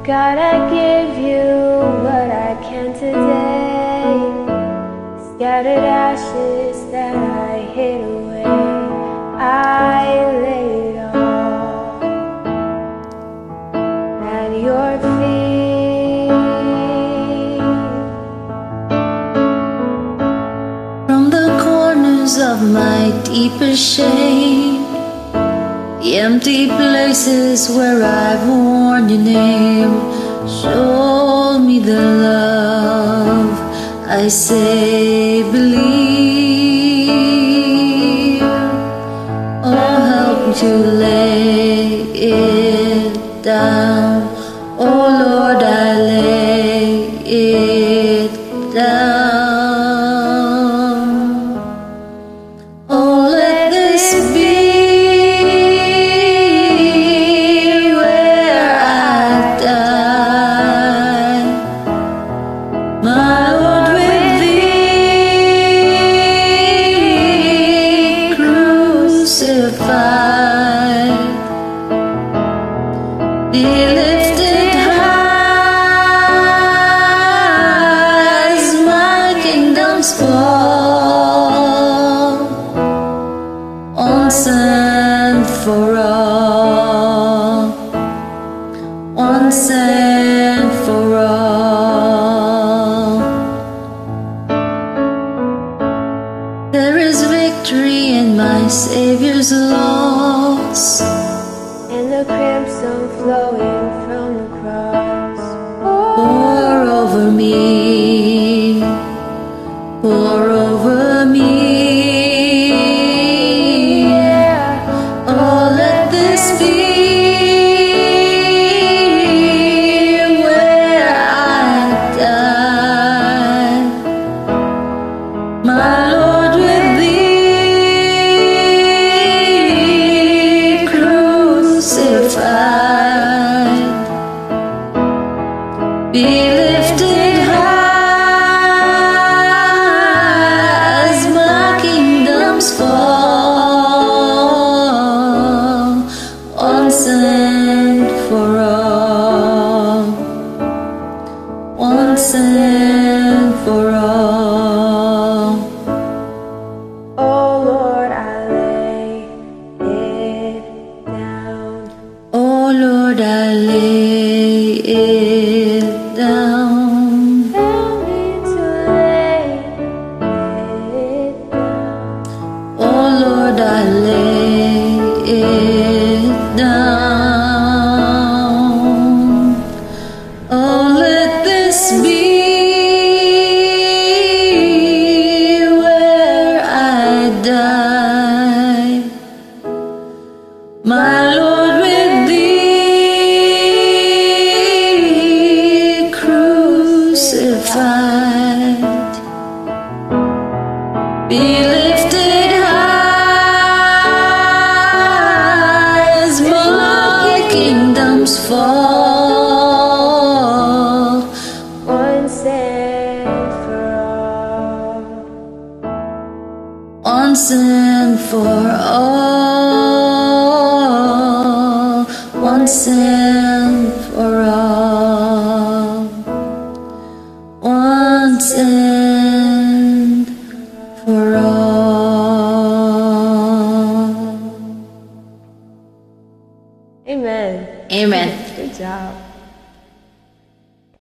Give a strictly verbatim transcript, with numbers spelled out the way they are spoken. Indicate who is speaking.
Speaker 1: God, I give you what I can today. Scattered ashes that I hid away, I lay it all at your feet.
Speaker 2: From the corners of my deepest shame, the empty places where I've worn your name, show me the love I say believe. Oh, help me to lay it down. Oh Lord, I lay it down. Oh, let this be my Lord, with thee crucified, be lifted high as my kingdoms fall, once and for all, once and for all. There is victory in my Savior's loss,
Speaker 1: and the crimson flowing from the cross.
Speaker 2: pour over me, pour over me. Oh, let this be where I die, my Lord, with thee crucified, be lifted high as my kingdoms fall, once and for all, once and for all.
Speaker 1: Oh Lord, I lay it down.
Speaker 2: Oh Lord, I lay it down.
Speaker 1: Help me to lay it down.
Speaker 2: Oh Lord, I lay it down. Oh, let this be where I die, my Lord, with thee crucified, be lifted high as my kingdoms fall,
Speaker 1: Once and for all.
Speaker 2: once and for all, once and for all, once and for all.
Speaker 1: Amen.
Speaker 2: Amen.
Speaker 1: Good job.